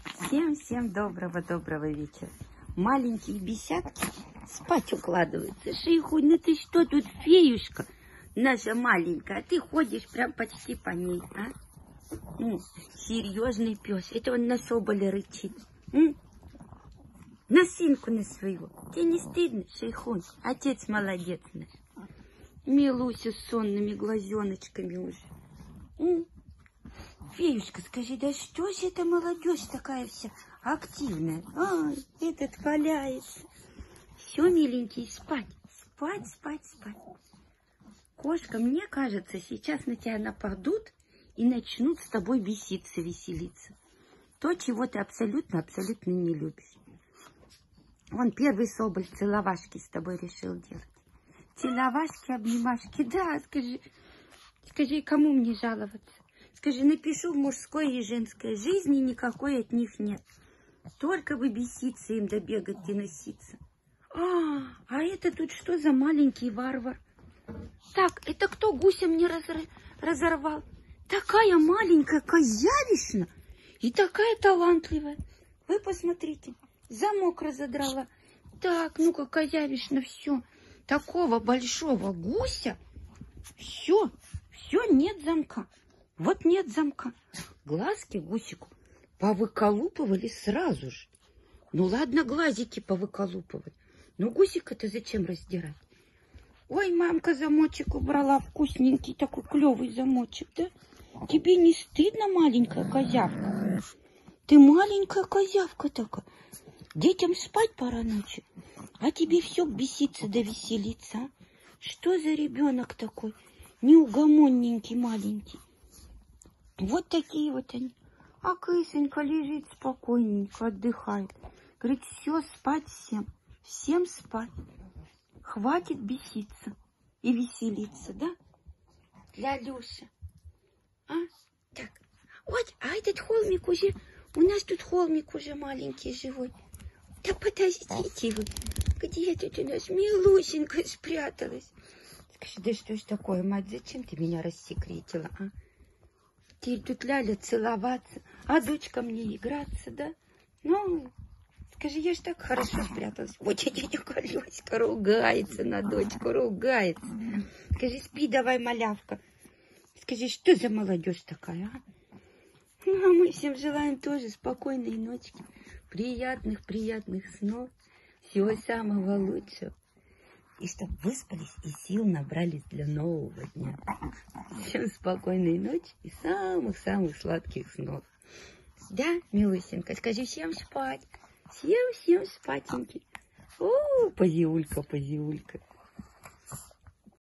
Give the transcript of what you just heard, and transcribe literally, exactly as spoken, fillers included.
Всем-всем доброго-доброго вечера. Маленькие бесятки спать укладываются. Шейхунь, ну ты что тут, феюшка наша маленькая? Ты ходишь прям почти по ней, а? Ну, серьезный пес. Это он на соболя рычит. М? На сынку на своего. Тебе не стыдно, Шейхунь? Отец молодец наш. Милуся с сонными глазеночками уже. М? Феюшка, скажи, да что же это молодежь такая вся активная? Ай, этот валяется. Все, миленький, спать, спать, спать, спать. Кошка, мне кажется, сейчас на тебя нападут и начнут с тобой беситься, веселиться. То, чего ты абсолютно-абсолютно не любишь. Вон первый соболь целовашки с тобой решил делать. Целовашки, обнимашки. Да, скажи, скажи, кому мне жаловаться? Скажи, напишу в мужской и женской жизни, никакой от них нет. Только бы беситься им, да бегать и носиться. А, а это тут что за маленький варвар? Так, это кто гуся мне разор... разорвал? Такая маленькая козявишна и такая талантливая. Вы посмотрите, замок разодрала. Так, ну-ка, козявишна, все. Такого большого гуся, все, все, нет замка. Вот нет замка. Глазки гусику повыколупывали сразу же. Ну ладно, глазики повыколупывать. Но гусика-то зачем раздирать? Ой, мамка замочек убрала, вкусненький такой клевый замочек, да? Тебе не стыдно, маленькая козявка? Ты маленькая козявка такая. Детям спать пора ночью, а тебе все беситься да веселиться, а? Что за ребенок такой? Неугомонненький маленький. Вот такие вот они. А кысонька лежит спокойненько, отдыхает. Говорит, все, спать всем. Всем спать. Хватит беситься и веселиться, да? Лялюша. А? Так. Вот, а этот холмик уже... У нас тут холмик уже маленький живой. Да подождите вы. Где тут у нас Милусенька спряталась? Скажи, да что ж такое, мать, зачем ты меня рассекретила, а? Теперь тут Ляля целоваться, а дочка мне играться, да? Ну, скажи, я ж так хорошо спряталась. Вот тетя Колеська ругается на дочку, ругается. Скажи, спи давай, малявка. Скажи, что за молодежь такая, а? Ну, а мы всем желаем тоже спокойной ночки, приятных-приятных снов, всего самого лучшего. И чтобы выспались и сил набрались для нового дня. Всем спокойной ночи и самых-самых сладких снов. Да, Милусенька, скажи всем спать. Всем-всем спатеньки. О, позиулька, позиулька.